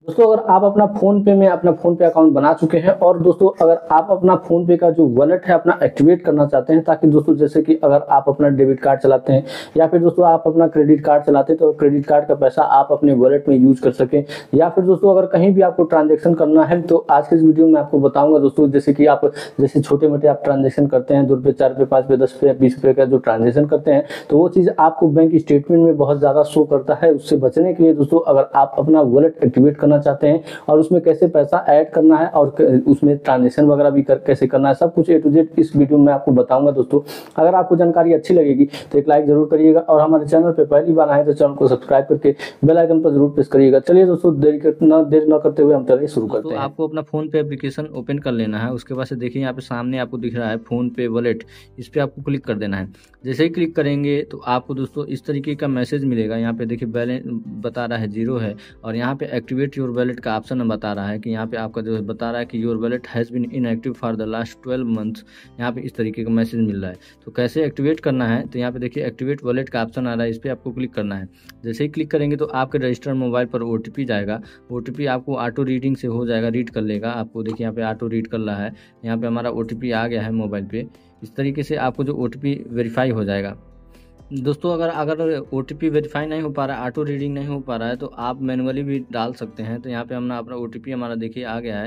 दोस्तों अगर आप अपना फ़ोन पे में अपना फ़ोन पे अकाउंट बना चुके हैं और दोस्तों अगर आप अपना फ़ोन पे का जो वॉलेट है अपना एक्टिवेट करना चाहते हैं, ताकि दोस्तों जैसे कि अगर आप अपना डेबिट कार्ड चलाते हैं या फिर दोस्तों आप अपना क्रेडिट कार्ड चलाते हैं तो क्रेडिट कार्ड का पैसा आप अपने वॉलेट में यूज़ कर सकें, या फिर दोस्तों अगर कहीं भी आपको ट्रांजेक्शन करना है तो आज के इस वीडियो में आपको बताऊँगा दोस्तों, जैसे कि आप जैसे छोटे-मोटे आप ट्रांजेक्शन करते हैं, ₹2, ₹4, ₹5, ₹10, ₹20 का जो ट्रांजेक्शन करते हैं तो वो चीज़ आपको बैंक स्टेटमेंट में बहुत ज़्यादा शो करता है। उससे बचने के लिए दोस्तों अगर आप अपना वॉलेट एक्टिवेट करना चाहते हैं और उसमें कैसे पैसा ऐड करना है और उसमें ट्रांजेक्शन वगैरह भी कैसे करना है, सब कुछ ए टू जेड इस वीडियो में आपको बताऊंगा। दोस्तों अगर आपको जानकारी अच्छी लगेगी तो एक लाइक जरूर करिएगा और हमारे चैनल पे पहली बार आए तो चैनल को सब्सक्राइब करके बेल आइकन पर जरूर प्रेस करिएगा। चलिए दोस्तों देर न करते हुए हम चलिए शुरू करते हैं। आपको अपना फोन पे एप्लीकेशन ओपन कर लेना है। उसके बाद से देखिए यहाँ पे सामने आपको दिख रहा है फोन पे वॉलेट, इस पर आपको क्लिक कर देना है। जैसे ही क्लिक करेंगे तो आपको दोस्तों इस तरीके का मैसेज मिलेगा। यहाँ पे देखिए बैलेंस बता रहा है 0 है और यहाँ पे एक्टिवेट योर वॉलेट का ऑप्शन बता रहा है कि यहाँ पे आपका जो है बता रहा है कि your wallet has been inactive for the last 12 months. यहाँ पे इस तरीके का मैसेज मिल रहा है। तो कैसे एक्टिवेट करना है, तो यहाँ पे देखिए एक्टिवेट वॉलेट का ऑप्शन आ रहा है, इस पर आपको क्लिक करना है। जैसे ही क्लिक करेंगे तो आपके रजिस्टर्ड मोबाइल पर OTP जाएगा। OTP आपको ऑटो रीडिंग से हो जाएगा, रीड कर लेगा। आपको देखिए यहाँ पे ऑटो रीड कर रहा है। यहाँ पे हमारा OTP आ गया है मोबाइल पे। इस तरीके से आपको जो OTP वेरीफाई हो जाएगा। दोस्तों अगर OTP वेरीफाई नहीं हो पा रहा है, ऑटो रीडिंग नहीं हो पा रहा है, तो आप मैनुअली भी डाल सकते हैं। तो यहाँ पे हमने अपना OTP हमारा देखिए आ गया है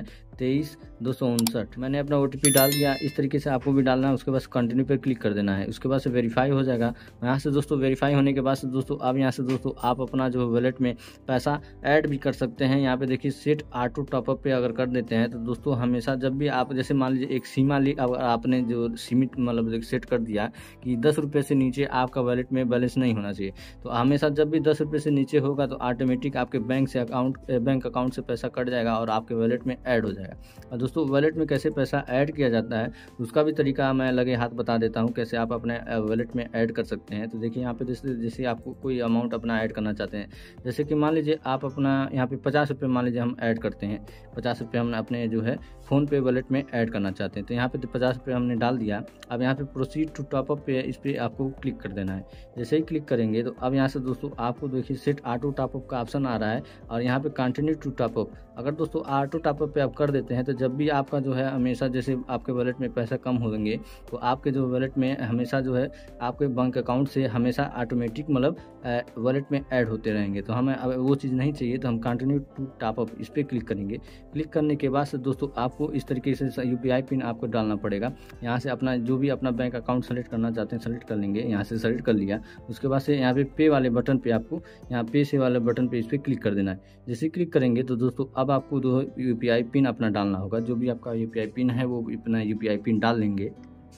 23,259। मैंने अपना OTP डाल दिया। इस तरीके से आपको भी डालना है। उसके बाद कंटिन्यू पर क्लिक कर देना है। उसके बाद से वेरीफाई हो जाएगा। यहाँ से दोस्तों वेरीफाई होने के बाद से दोस्तों अब यहाँ से दोस्तों आप अपना जो वॉलेट में पैसा ऐड भी कर सकते हैं। यहाँ पे देखिए सेट ऑटो टॉपअप पे अगर कर देते हैं तो दोस्तों हमेशा जब भी आप जैसे मान लीजिए एक सीमा ली, अगर आपने जो सीमित मतलब सेट कर दिया कि 10 रुपये से नीचे आपका वॉलेट में बैलेंस नहीं होना चाहिए, तो हमेशा जब भी 10 रुपये से नीचे होगा तो ऑटोमेटिक आपके बैंक अकाउंट से पैसा कट जाएगा और आपके वॉलेट में ऐड हो जाएगा। और दोस्तों वॉलेट में कैसे पैसा ऐड किया जाता है उसका भी तरीका मैं लगे हाथ बता देता हूँ, कैसे आप अपने वॉलेट में ऐड कर सकते हैं। तो देखिए यहाँ पे जैसे आपको कोई अमाउंट अपना ऐड करना चाहते हैं, जैसे कि मान लीजिए आप अपना यहाँ पे 50 रुपये मान लीजिए हम ऐड करते हैं। 50 रुपये हम अपने जो है फ़ोन पे वॉलेट में ऐड करना चाहते हैं, तो यहाँ पे 50 रुपये हमने डाल दिया। अब यहाँ पे प्रोसीड टू टॉपअप पे इस पर आपको क्लिक कर देना है। जैसे ही क्लिक करेंगे तो अब यहाँ से दोस्तों आपको देखिए सेट ऑटो टॉपअप का ऑप्शन आ रहा है और यहाँ पे कंटिन्यू टू टॉपअप। अगर दोस्तों ऑटो टॉपअप पे आप कर देते हैं तो जब भी आपका जो है हमेशा जैसे आपके वॉलेट में पैसा कम होंगे तो आपके जो वॉलेट में हमेशा जो है आपके बैंक अकाउंट से हमेशा ऑटोमेटिक मतलब वॉलेट में ऐड होते रहेंगे। तो हमें अब वो चीज़ नहीं चाहिए, तो हम कंटिन्यू टू टॉपअप इस पर क्लिक करेंगे। क्लिक करने के बाद से दोस्तों आपको इस तरीके से UPI पिन आपको डालना पड़ेगा। यहाँ से अपना जो भी अपना बैंक अकाउंट सेलेक्ट करना चाहते हैं सेलेक्ट कर लेंगे। यहाँ से सेलेक्ट कर लिया। उसके बाद से यहाँ पे वाले बटन पे आपको यहाँ पे से वाले बटन पे इस पर क्लिक कर देना है। जैसे क्लिक करेंगे तो दोस्तों अब आपको जो UPI पिन अपना डालना होगा। जो भी आपका UPI पिन है वो अपना UPI पिन डाल लेंगे।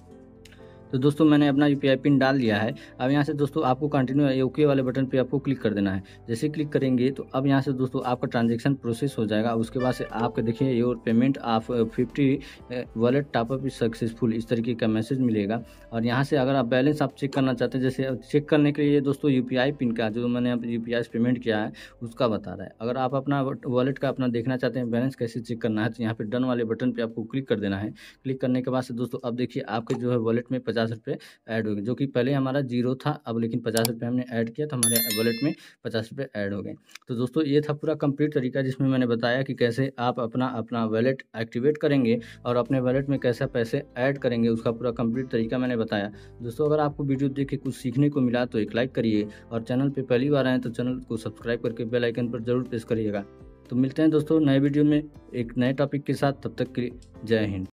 तो दोस्तों मैंने अपना UPI पिन डाल लिया है। अब यहाँ से दोस्तों आपको कंटिन्यू ओके वाले बटन पे आपको क्लिक कर देना है। जैसे क्लिक करेंगे तो अब यहाँ से दोस्तों आपका ट्रांजैक्शन प्रोसेस हो जाएगा। उसके बाद से आपके देखिए your payment of 50 wallet top up is successful, इस तरीके का मैसेज मिलेगा। और यहाँ से अगर आप बैलेंस आप चेक करना चाहते हैं, जैसे चेक करने के लिए दोस्तों UPI पिन का जो मैंने UPI से पेमेंट किया है उसका बता रहा है। अगर आप अपना वॉलेट का अपना देखना चाहते हैं बैलेंस कैसे चेक करना है, तो यहाँ पे डन वाले बटन पर आपको क्लिक कर देना है। क्लिक करने के बाद से दोस्तों अब देखिए आपके जो है वॉलेट में 50 रुपये ऐड हो गए, जो कि पहले हमारा 0 था। अब लेकिन 50 रुपये हमने ऐड किया तो हमारे वॉलेट में 50 रुपये ऐड हो गए। तो दोस्तों ये था पूरा कंप्लीट तरीका, जिसमें मैंने बताया कि कैसे आप अपना वॉलेट एक्टिवेट करेंगे और अपने वॉलेट में कैसे पैसे ऐड करेंगे, उसका पूरा कंप्लीट तरीका मैंने बताया। दोस्तों अगर आपको वीडियो देख के कुछ सीखने को मिला तो एक लाइक करिए और चैनल पर पहली बार आए तो चैनल को सब्सक्राइब करके बेल आइकन पर जरूर प्रेस करिएगा। तो मिलते हैं दोस्तों नए वीडियो में एक नए टॉपिक के साथ, तब तक के लिए जय हिंद।